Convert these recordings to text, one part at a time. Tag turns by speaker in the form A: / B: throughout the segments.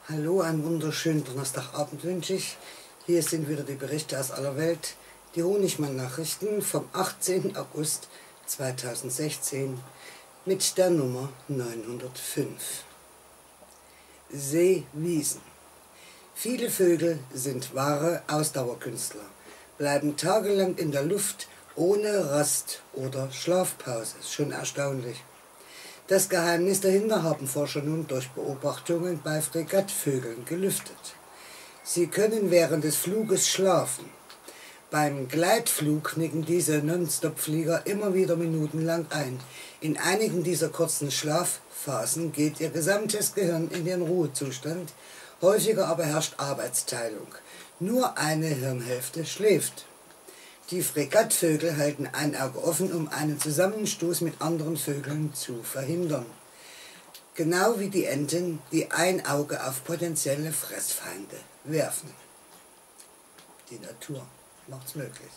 A: Hallo, einen wunderschönen Donnerstagabend wünsche ich. Hier sind wieder die Berichte aus aller Welt, die Honigmann-Nachrichten vom 18. August 2016 mit der Nummer 905. Seewiesen. Viele Vögel sind wahre Ausdauerkünstler, bleiben tagelang in der Luft ohne Rast oder Schlafpause. Ist schon erstaunlich. Das Geheimnis dahinter haben Forscher nun durch Beobachtungen bei Fregattvögeln gelüftet. Sie können während des Fluges schlafen. Beim Gleitflug knicken diese Non-Stop-Flieger immer wieder minutenlang ein. In einigen dieser kurzen Schlafphasen geht ihr gesamtes Gehirn in den Ruhezustand, häufiger aber herrscht Arbeitsteilung. Nur eine Hirnhälfte schläft. Die Fregattvögel halten ein Auge offen, um einen Zusammenstoß mit anderen Vögeln zu verhindern. Genau wie die Enten, die ein Auge auf potenzielle Fressfeinde werfen. Die Natur macht's möglich.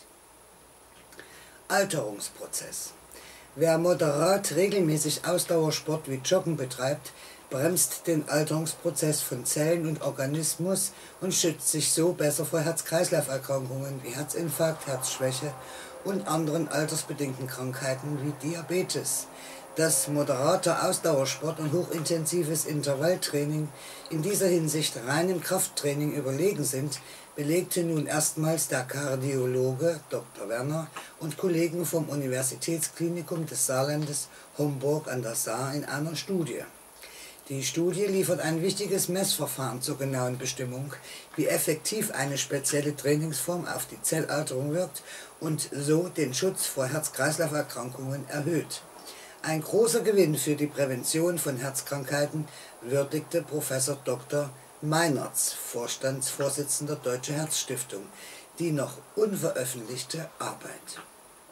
A: Alterungsprozess. Wer moderat regelmäßig Ausdauersport wie Joggen betreibt, bremst den Alterungsprozess von Zellen und Organismus und schützt sich so besser vor Herz-Kreislauf-Erkrankungen wie Herzinfarkt, Herzschwäche und anderen altersbedingten Krankheiten wie Diabetes. Dass moderater Ausdauersport und hochintensives Intervalltraining in dieser Hinsicht reinem Krafttraining überlegen sind, belegte nun erstmals der Kardiologe Dr. Werner und Kollegen vom Universitätsklinikum des Saarlandes Homburg an der Saar in einer Studie. Die Studie liefert ein wichtiges Messverfahren zur genauen Bestimmung, wie effektiv eine spezielle Trainingsform auf die Zellalterung wirkt und so den Schutz vor Herz-Kreislauf-Erkrankungen erhöht. Ein großer Gewinn für die Prävention von Herzkrankheiten würdigte Professor Dr. Meinertz, Vorstandsvorsitzender Deutsche Herzstiftung, die noch unveröffentlichte Arbeit.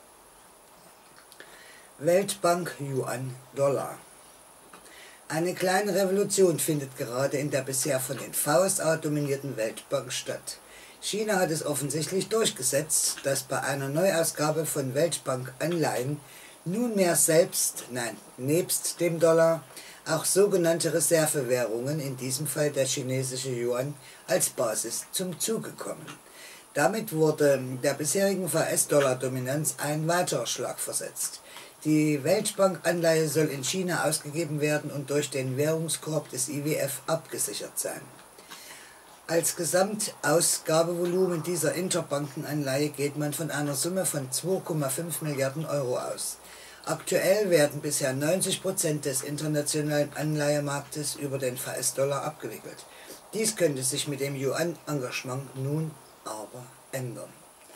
A: Weltbank Yuan Dollar. Eine kleine Revolution findet gerade in der bisher von den VSA dominierten Weltbank statt. China hat es offensichtlich durchgesetzt, dass bei einer Neuausgabe von Weltbankanleihen nunmehr nebst dem Dollar, auch sogenannte Reservewährungen, in diesem Fall der chinesische Yuan, als Basis zum Zuge kommen. Damit wurde der bisherigen US-Dollar-Dominanz ein weiterer Schlag versetzt. Die Weltbankanleihe soll in China ausgegeben werden und durch den Währungskorb des IWF abgesichert sein. Als Gesamtausgabevolumen dieser Interbankenanleihe geht man von einer Summe von 2,5 Milliarden Euro aus. Aktuell werden bisher 90% des internationalen Anleihemarktes über den US-Dollar abgewickelt. Dies könnte sich mit dem Yuan-Engagement nun aber ändern.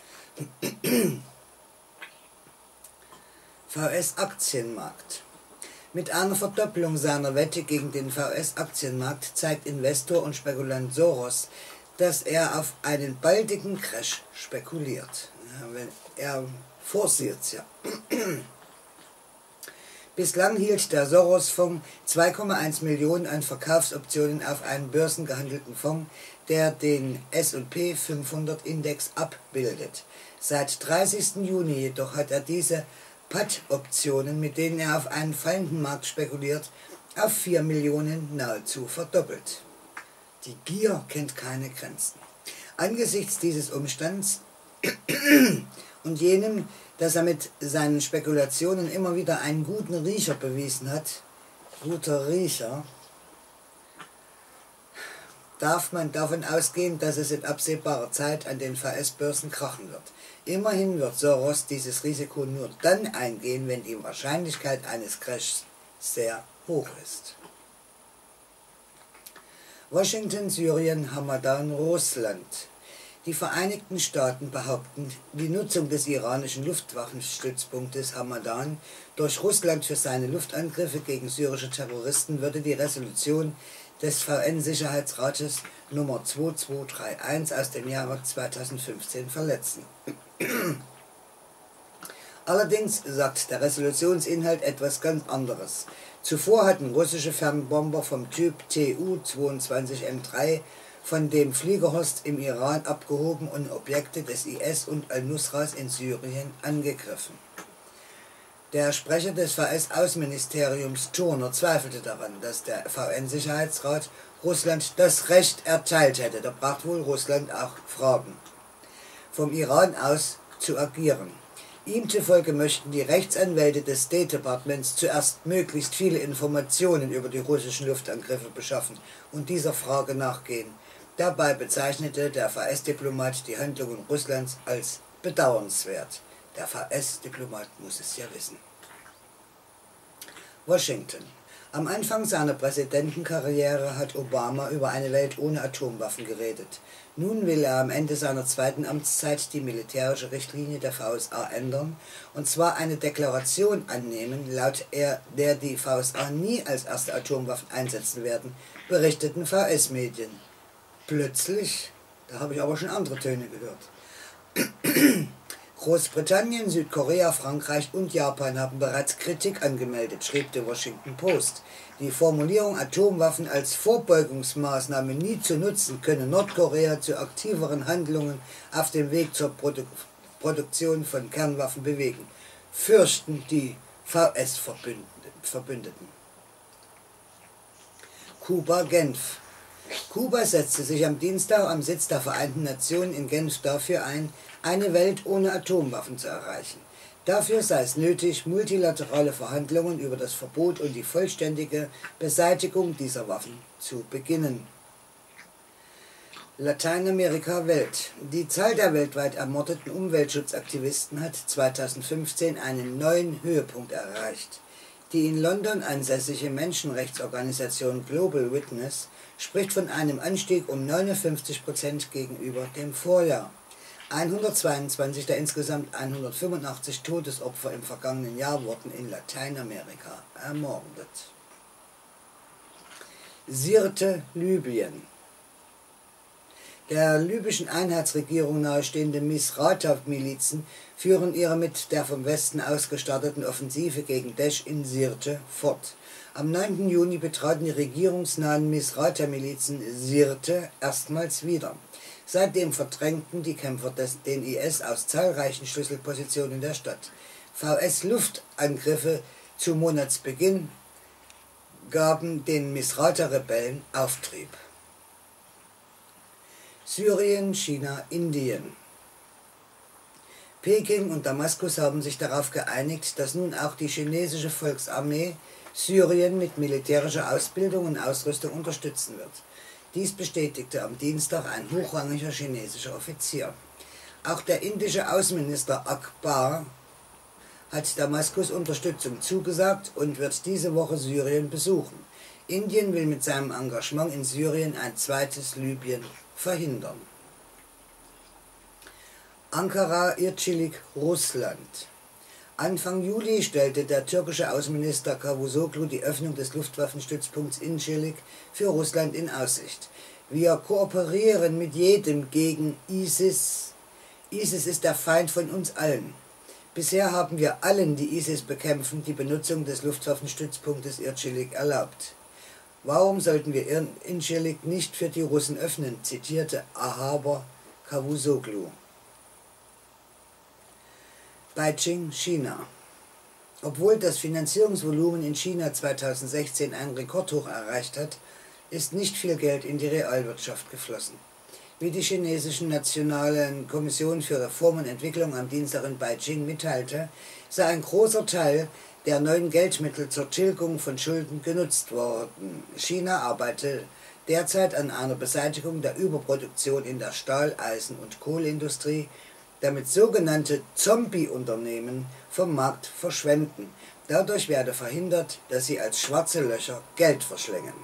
A: VS-Aktienmarkt. Mit einer Verdopplung seiner Wette gegen den VS-Aktienmarkt zeigt Investor und Spekulant Soros, dass er auf einen baldigen Crash spekuliert. Er forciert es ja. Bislang hielt der Soros-Fonds 2,1 Millionen an Verkaufsoptionen auf einen börsengehandelten Fonds, der den S&P 500 Index abbildet. Seit 30. Juni jedoch hat er diese Put-Optionen, mit denen er auf einen fallenden Markt spekuliert, auf 4 Millionen nahezu verdoppelt. Die Gier kennt keine Grenzen. Angesichts dieses Umstands und jenem, dass er mit seinen Spekulationen immer wieder einen guten Riecher bewiesen hat, guter Riecher, darf man davon ausgehen, dass es in absehbarer Zeit an den VS-Börsen krachen wird. Immerhin wird Soros dieses Risiko nur dann eingehen, wenn die Wahrscheinlichkeit eines Crashs sehr hoch ist. Washington, Syrien, Hamadan, Russland. Die Vereinigten Staaten behaupten, die Nutzung des iranischen Luftwaffenstützpunktes Hamadan durch Russland für seine Luftangriffe gegen syrische Terroristen würde die Resolution des VN-Sicherheitsrates Nummer 2231 aus dem Jahre 2015 verletzen. Allerdings sagt der Resolutionsinhalt etwas ganz anderes. Zuvor hatten russische Fernbomber vom Typ Tu-22M3 von dem Fliegerhorst im Iran abgehoben und Objekte des IS und Al-Nusras in Syrien angegriffen. Der Sprecher des VS-Außenministeriums Turner zweifelte daran, dass der VN-Sicherheitsrat Russland das Recht erteilt hätte, da braucht wohl Russland auch Fragen, vom Iran aus zu agieren. Ihm zufolge möchten die Rechtsanwälte des State Departments zuerst möglichst viele Informationen über die russischen Luftangriffe beschaffen und dieser Frage nachgehen. Dabei bezeichnete der VS-Diplomat die Handlungen Russlands als bedauernswert. Der VS-Diplomat muss es ja wissen. Washington. Am Anfang seiner Präsidentenkarriere hat Obama über eine Welt ohne Atomwaffen geredet. Nun will er am Ende seiner zweiten Amtszeit die militärische Richtlinie der VSA ändern, und zwar eine Deklaration annehmen, laut der die VSA nie als erste Atomwaffen einsetzen werden, berichteten VS-Medien. Plötzlich, da habe ich aber schon andere Töne gehört. Großbritannien, Südkorea, Frankreich und Japan haben bereits Kritik angemeldet, schrieb die Washington Post. Die Formulierung, Atomwaffen als Vorbeugungsmaßnahme nie zu nutzen, könne Nordkorea zu aktiveren Handlungen auf dem Weg zur Produktion von Kernwaffen bewegen, fürchten die VS-Verbündeten. Kuba-Genf. Kuba setzte sich am Dienstag am Sitz der Vereinten Nationen in Genf dafür ein, eine Welt ohne Atomwaffen zu erreichen. Dafür sei es nötig, multilaterale Verhandlungen über das Verbot und die vollständige Beseitigung dieser Waffen zu beginnen. Lateinamerika Welt. Die Zahl der weltweit ermordeten Umweltschutzaktivisten hat 2015 einen neuen Höhepunkt erreicht. Die in London ansässige Menschenrechtsorganisation Global Witness spricht von einem Anstieg um 59% gegenüber dem Vorjahr. 122 der insgesamt 185 Todesopfer im vergangenen Jahr wurden in Lateinamerika ermordet. Sirte, Libyen. Der libyschen Einheitsregierung nahestehende Misrata-Milizen führen ihre mit der vom Westen ausgestarteten Offensive gegen Daesh in Sirte fort. Am 9. Juni betraten die regierungsnahen Misrata-Milizen Sirte erstmals wieder. Seitdem verdrängten die Kämpfer den IS aus zahlreichen Schlüsselpositionen der Stadt. VS-Luftangriffe zu Monatsbeginn gaben den Misrata-Rebellen Auftrieb. Syrien, China, Indien. Peking und Damaskus haben sich darauf geeinigt, dass nun auch die chinesische Volksarmee Syrien mit militärischer Ausbildung und Ausrüstung unterstützen wird. Dies bestätigte am Dienstag ein hochrangiger chinesischer Offizier. Auch der indische Außenminister Akbar hat Damaskus Unterstützung zugesagt und wird diese Woche Syrien besuchen. Indien will mit seinem Engagement in Syrien ein zweites Libyen verhindern. Ankara, Incirlik, Russland. Anfang Juli stellte der türkische Außenminister Cavusoglu die Öffnung des Luftwaffenstützpunkts Incirlik für Russland in Aussicht. Wir kooperieren mit jedem gegen ISIS. ISIS ist der Feind von uns allen. Bisher haben wir allen, die ISIS bekämpfen, die Benutzung des Luftwaffenstützpunktes Incirlik erlaubt. Warum sollten wir Incirlik nicht für die Russen öffnen, zitierte Ahaber Cavusoglu. Beijing, China. Obwohl das Finanzierungsvolumen in China 2016 einen Rekordhoch erreicht hat, ist nicht viel Geld in die Realwirtschaft geflossen. Wie die chinesische Nationale Kommission für Reform und Entwicklung am Dienstag in Beijing mitteilte, sei ein großer Teil der neuen Geldmittel zur Tilgung von Schulden genutzt worden. China arbeitet derzeit an einer Beseitigung der Überproduktion in der Stahl-, Eisen- und Kohleindustrie, damit sogenannte Zombie-Unternehmen vom Markt verschwenden. Dadurch werde verhindert, dass sie als schwarze Löcher Geld verschlängen.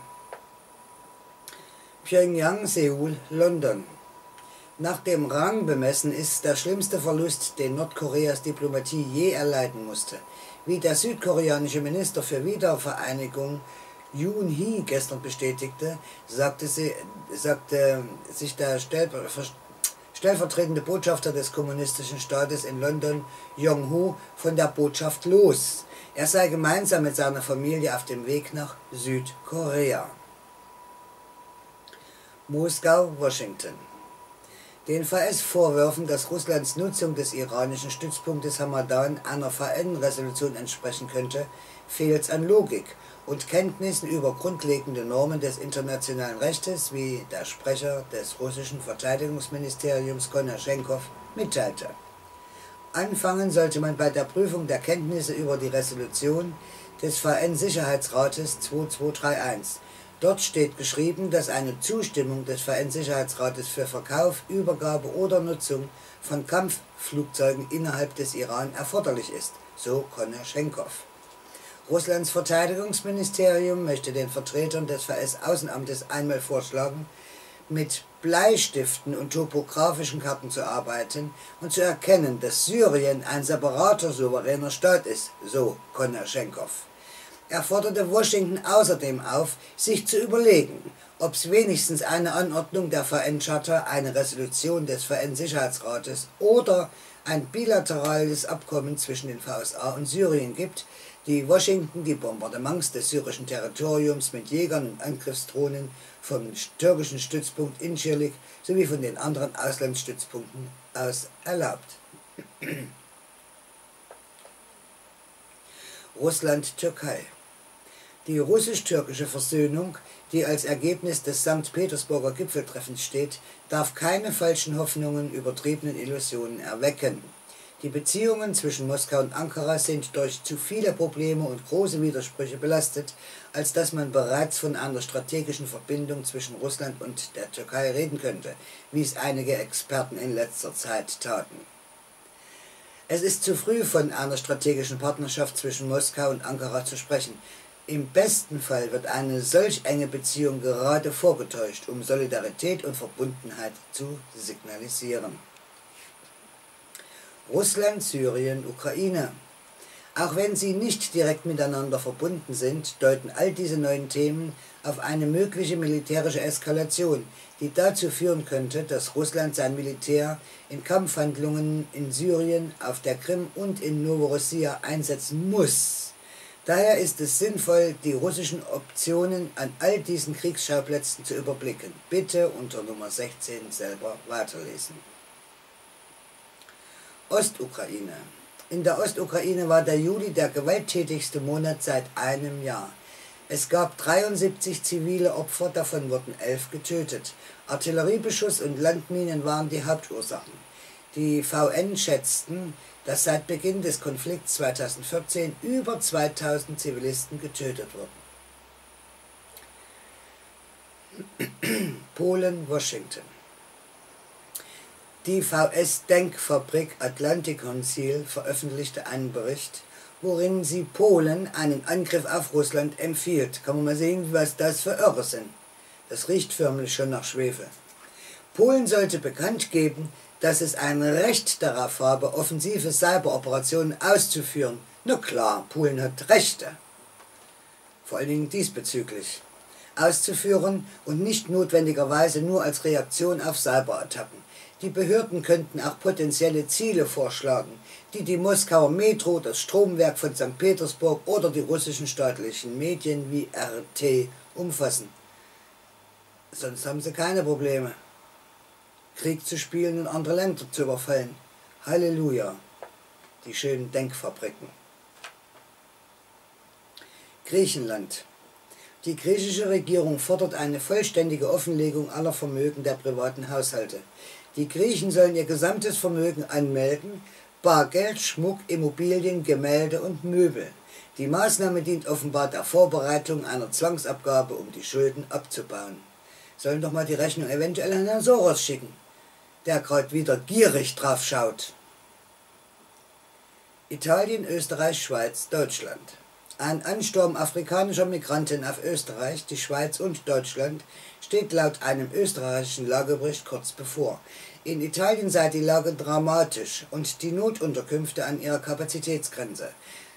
A: Pyongyang, Seoul, London. Nach dem Rangbemessen ist der schlimmste Verlust, den Nordkoreas Diplomatie je erleiden musste. Wie der südkoreanische Minister für Wiedervereinigung Yoon Hee gestern bestätigte, sagte sich der stellvertretende Botschafter des kommunistischen Staates in London, Jong-ho, von der Botschaft los. Er sei gemeinsam mit seiner Familie auf dem Weg nach Südkorea. Moskau, Washington. Den VS Vorwürfen, dass Russlands Nutzung des iranischen Stützpunktes Hamadan einer VN-Resolution entsprechen könnte, fehlt es an Logik und Kenntnissen über grundlegende Normen des internationalen Rechtes, wie der Sprecher des russischen Verteidigungsministeriums Konaschenkov mitteilte. Anfangen sollte man bei der Prüfung der Kenntnisse über die Resolution des VN-Sicherheitsrates 2231. Dort steht geschrieben, dass eine Zustimmung des VN-Sicherheitsrates für Verkauf, Übergabe oder Nutzung von Kampfflugzeugen innerhalb des Iran erforderlich ist, so Konaschenkov. Russlands Verteidigungsministerium möchte den Vertretern des VS-Außenamtes einmal vorschlagen, mit Bleistiften und topografischen Karten zu arbeiten und zu erkennen, dass Syrien ein separater souveräner Staat ist, so Konaschenkov. Er forderte Washington außerdem auf, sich zu überlegen, ob es wenigstens eine Anordnung der VN-Charta, eine Resolution des VN-Sicherheitsrates oder ein bilaterales Abkommen zwischen den VSA und Syrien gibt, die Washington die Bombardements des syrischen Territoriums mit Jägern und Angriffsdrohnen vom türkischen Stützpunkt Incirlik sowie von den anderen Auslandsstützpunkten aus erlaubt. Russland-Türkei. Die russisch-türkische Versöhnung, die als Ergebnis des St. Petersburger Gipfeltreffens steht, darf keine falschen Hoffnungen, übertriebenen Illusionen erwecken. Die Beziehungen zwischen Moskau und Ankara sind durch zu viele Probleme und große Widersprüche belastet, als dass man bereits von einer strategischen Verbindung zwischen Russland und der Türkei reden könnte, wie es einige Experten in letzter Zeit taten. Es ist zu früh, von einer strategischen Partnerschaft zwischen Moskau und Ankara zu sprechen. Im besten Fall wird eine solch enge Beziehung gerade vorgetäuscht, um Solidarität und Verbundenheit zu signalisieren. Russland, Syrien, Ukraine. Auch wenn sie nicht direkt miteinander verbunden sind, deuten all diese neuen Themen auf eine mögliche militärische Eskalation, die dazu führen könnte, dass Russland sein Militär in Kampfhandlungen in Syrien, auf der Krim und in Novorossia einsetzen muss. Daher ist es sinnvoll, die russischen Optionen an all diesen Kriegsschauplätzen zu überblicken. Bitte unter Nummer 16 selber weiterlesen. Ostukraine. In der Ostukraine war der Juli der gewalttätigste Monat seit einem Jahr. Es gab 73 zivile Opfer, davon wurden 11 getötet. Artilleriebeschuss und Landminen waren die Hauptursachen. Die VN schätzten, dass seit Beginn des Konflikts 2014 über 2000 Zivilisten getötet wurden. Polen, Washington. Die VS-Denkfabrik Atlantic Council veröffentlichte einen Bericht, worin sie Polen einen Angriff auf Russland empfiehlt. Kann man mal sehen, was das für Irre sind. Das riecht förmlich schon nach Schwefel. Polen sollte bekannt geben, dass es ein Recht darauf habe, offensive Cyberoperationen auszuführen. Na klar, Polen hat Rechte. Vor allen Dingen diesbezüglich. Auszuführen und nicht notwendigerweise nur als Reaktion auf Cyberattacken. Die Behörden könnten auch potenzielle Ziele vorschlagen, die die Moskauer Metro, das Stromwerk von St. Petersburg oder die russischen staatlichen Medien wie RT umfassen. Sonst haben sie keine Probleme, Krieg zu spielen und andere Länder zu überfallen. Halleluja, die schönen Denkfabriken. Griechenland. Die griechische Regierung fordert eine vollständige Offenlegung aller Vermögen der privaten Haushalte. Die Griechen sollen ihr gesamtes Vermögen anmelden, Bargeld, Schmuck, Immobilien, Gemälde und Möbel. Die Maßnahme dient offenbar der Vorbereitung einer Zwangsabgabe, um die Schulden abzubauen. Sollen doch mal die Rechnung eventuell an Herrn Soros schicken, der gerade wieder gierig drauf schaut. Italien, Österreich, Schweiz, Deutschland. Ein Ansturm afrikanischer Migranten auf Österreich, die Schweiz und Deutschland steht laut einem österreichischen Lagebericht kurz bevor. In Italien sei die Lage dramatisch und die Notunterkünfte an ihrer Kapazitätsgrenze.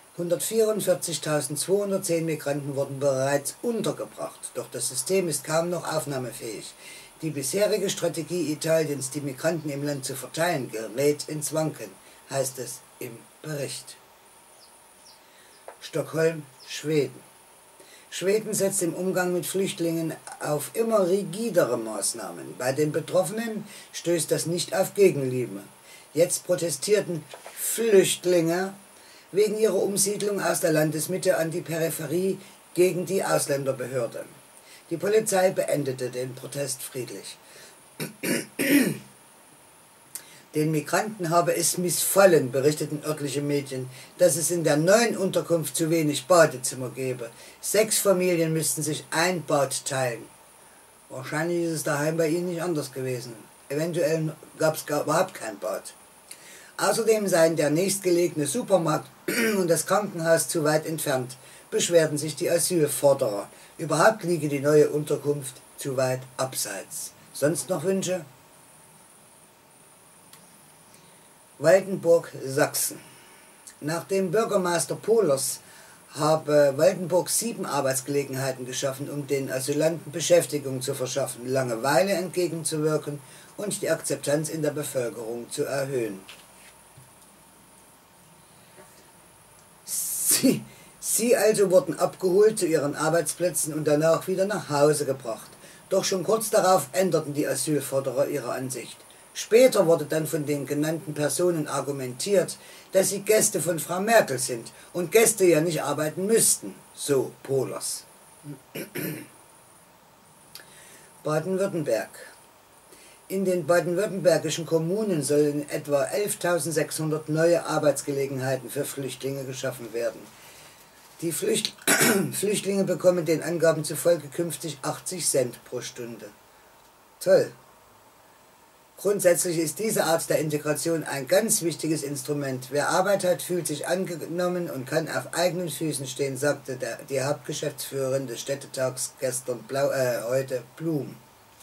A: 144.210 Migranten wurden bereits untergebracht, doch das System ist kaum noch aufnahmefähig. Die bisherige Strategie Italiens, die Migranten im Land zu verteilen, gerät ins Wanken, heißt es im Bericht. Stockholm, Schweden. Schweden setzt im Umgang mit Flüchtlingen auf immer rigidere Maßnahmen. Bei den Betroffenen stößt das nicht auf Gegenliebe. Jetzt protestierten Flüchtlinge wegen ihrer Umsiedlung aus der Landesmitte an die Peripherie gegen die Ausländerbehörde. Die Polizei beendete den Protest friedlich. Den Migranten habe es missfallen, berichteten örtliche Medien, dass es in der neuen Unterkunft zu wenig Badezimmer gebe. 6 Familien müssten sich ein Bad teilen. Wahrscheinlich ist es daheim bei ihnen nicht anders gewesen. Eventuell gab es überhaupt kein Bad. Außerdem seien der nächstgelegene Supermarkt und das Krankenhaus zu weit entfernt, beschwerten sich die Asylforderer. Überhaupt liege die neue Unterkunft zu weit abseits. Sonst noch Wünsche? Waldenburg, Sachsen. Nachdem Bürgermeister Pohlers habe Waldenburg 7 Arbeitsgelegenheiten geschaffen, um den Asylanten Beschäftigung zu verschaffen, Langeweile entgegenzuwirken und die Akzeptanz in der Bevölkerung zu erhöhen. Sie also wurden abgeholt zu ihren Arbeitsplätzen und danach wieder nach Hause gebracht. Doch schon kurz darauf änderten die Asylforderer ihre Ansicht. Später wurde dann von den genannten Personen argumentiert, dass sie Gäste von Frau Merkel sind und Gäste ja nicht arbeiten müssten, so Pohlers. Baden-Württemberg. In den baden-württembergischen Kommunen sollen etwa 11.600 neue Arbeitsgelegenheiten für Flüchtlinge geschaffen werden. Die Flüchtlinge bekommen den Angaben zufolge künftig 80 Cent pro Stunde. Toll! Grundsätzlich ist diese Art der Integration ein ganz wichtiges Instrument. Wer Arbeit hat, fühlt sich angenommen und kann auf eigenen Füßen stehen, sagte die Hauptgeschäftsführerin des Städtetags heute Blum.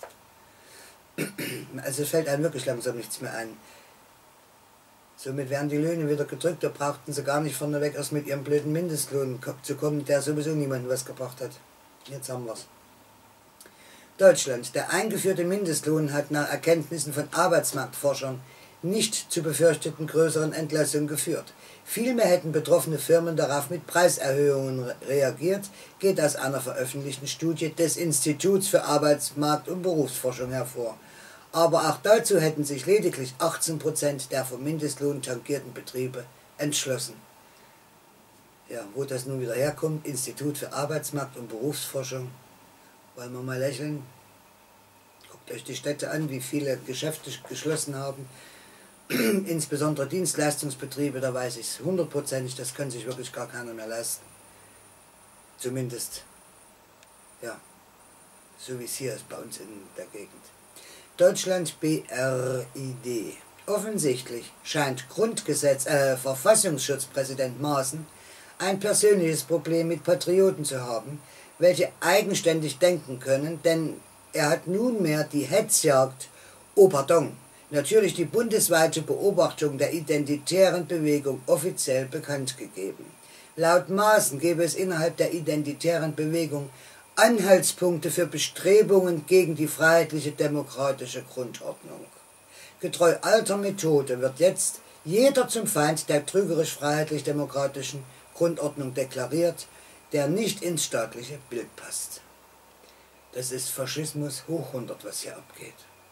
A: Also fällt einem wirklich langsam nichts mehr ein. Somit werden die Löhne wieder gedrückt, da brauchten sie gar nicht vorneweg erst mit ihrem blöden Mindestlohn zu kommen, der sowieso niemandem was gebracht hat. Jetzt haben wir's. Deutschland. Der eingeführte Mindestlohn hat nach Erkenntnissen von Arbeitsmarktforschern nicht zu befürchteten größeren Entlassungen geführt. Vielmehr hätten betroffene Firmen darauf mit Preiserhöhungen reagiert, geht aus einer veröffentlichten Studie des Instituts für Arbeitsmarkt- und Berufsforschung hervor. Aber auch dazu hätten sich lediglich 18% der vom Mindestlohn tangierten Betriebe entschlossen. Ja, wo das nun wieder herkommt, Institut für Arbeitsmarkt- und Berufsforschung. Wollen wir mal lächeln? Guckt euch die Städte an, wie viele Geschäfte geschlossen haben. Insbesondere Dienstleistungsbetriebe, da weiß ich es 100%, das kann sich wirklich gar keiner mehr leisten. Zumindest, ja, so wie es hier ist bei uns in der Gegend. Deutschland BRID. Offensichtlich scheint Verfassungsschutzpräsident Maaßen ein persönliches Problem mit Patrioten zu haben, welche eigenständig denken können, denn er hat nunmehr die Hetzjagd, natürlich die bundesweite Beobachtung der identitären Bewegung offiziell bekannt gegeben. Laut Maaßen gäbe es innerhalb der identitären Bewegung Anhaltspunkte für Bestrebungen gegen die freiheitliche demokratische Grundordnung. Getreu alter Methode wird jetzt jeder zum Feind der trügerisch-freiheitlich-demokratischen Grundordnung deklariert, der nicht ins staatliche Bild passt. Das ist Faschismus hoch 100, was hier abgeht.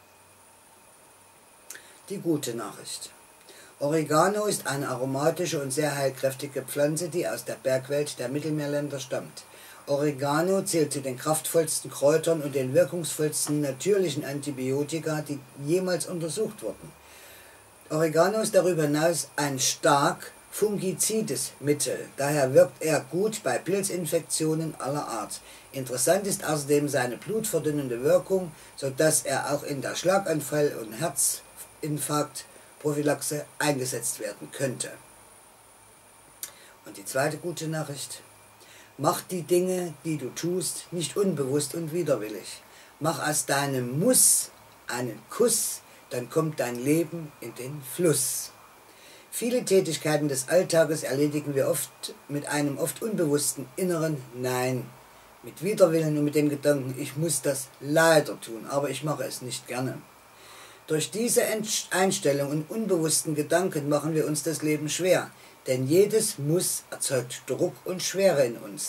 A: Die gute Nachricht. Oregano ist eine aromatische und sehr heilkräftige Pflanze, die aus der Bergwelt der Mittelmeerländer stammt. Oregano zählt zu den kraftvollsten Kräutern und den wirkungsvollsten natürlichen Antibiotika, die jemals untersucht wurden. Oregano ist darüber hinaus ein stark fungizides Mittel, daher wirkt er gut bei Pilzinfektionen aller Art. Interessant ist außerdem seine blutverdünnende Wirkung, sodass er auch in der Schlaganfall- und Herzinfarktprophylaxe eingesetzt werden könnte. Und die zweite gute Nachricht: Mach die Dinge, die du tust, nicht unbewusst und widerwillig. Mach aus deinem Muss einen Kuss, dann kommt dein Leben in den Fluss. Viele Tätigkeiten des Alltages erledigen wir oft mit einem oft unbewussten inneren Nein, mit Widerwillen und mit dem Gedanken, ich muss das leider tun, aber ich mache es nicht gerne. Durch diese Einstellung und unbewussten Gedanken machen wir uns das Leben schwer, denn jedes Muss erzeugt Druck und Schwere in uns.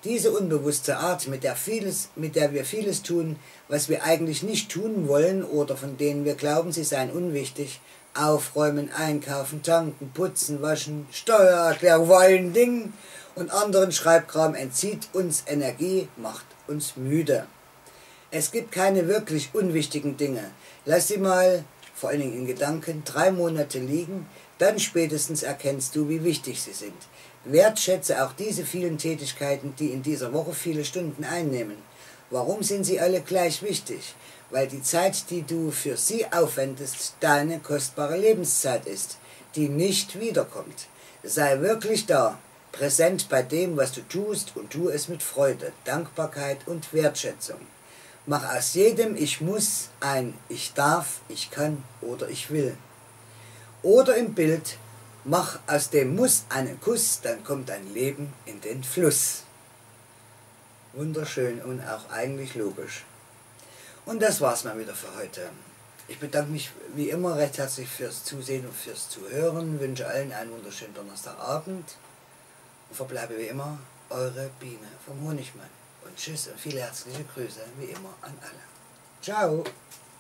A: Diese unbewusste Art, mit der wir vieles tun, was wir eigentlich nicht tun wollen oder von denen wir glauben, sie seien unwichtig, aufräumen, einkaufen, tanken, putzen, waschen, Steuererklärung, vor allen Dingen und anderen Schreibkram, entzieht uns Energie, macht uns müde. Es gibt keine wirklich unwichtigen Dinge. Lass sie mal, vor allen Dingen in Gedanken, 3 Monate liegen, dann spätestens erkennst du, wie wichtig sie sind. Wertschätze auch diese vielen Tätigkeiten, die in dieser Woche viele Stunden einnehmen. Warum sind sie alle gleich wichtig? Weil die Zeit, die du für sie aufwendest, deine kostbare Lebenszeit ist, die nicht wiederkommt. Sei wirklich da, präsent bei dem, was du tust, und tu es mit Freude, Dankbarkeit und Wertschätzung. Mach aus jedem Ich muss ein Ich darf, ich kann oder ich will. Oder im Bild, mach aus dem Muss einen Kuss, dann kommt dein Leben in den Fluss. Wunderschön und auch eigentlich logisch. Und das war's mal wieder für heute. Ich bedanke mich wie immer recht herzlich fürs Zusehen und fürs Zuhören, wünsche allen einen wunderschönen Donnerstagabend und verbleibe wie immer eure Biene vom Honigmann. Und tschüss und viele herzliche Grüße wie immer an alle. Ciao!